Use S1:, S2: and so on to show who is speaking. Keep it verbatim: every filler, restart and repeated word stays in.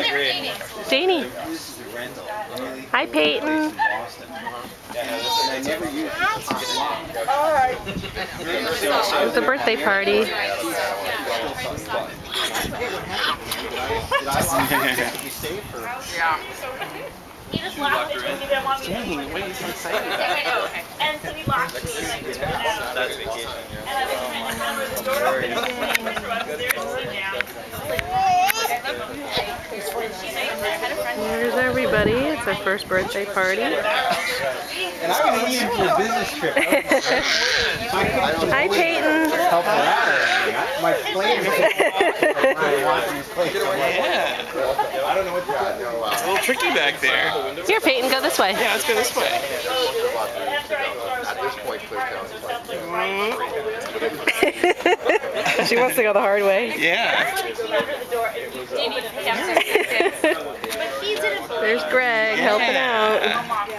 S1: Janie. Hi, Peyton. It's a birthday party.
S2: He just laughed at me and didn't want me to.
S3: Dang, why are you so excited?
S2: And so he locked me and like, that's vacation, yeah. And I was trying to hammer the door open and from upstairs and sit down.
S1: There's everybody. It's our first birthday party.
S4: And I was leaving for a business trip.
S1: Hi, Peyton.
S4: Help her out. My plane is
S3: Yeah.
S4: I don't know what you're doing.
S3: It's a little tricky back there.
S1: Here, Peyton, go this way.
S3: Yeah, let's go this way.
S4: At this point,
S1: She wants to go the hard way.
S3: Yeah.
S1: There's Greg helping out.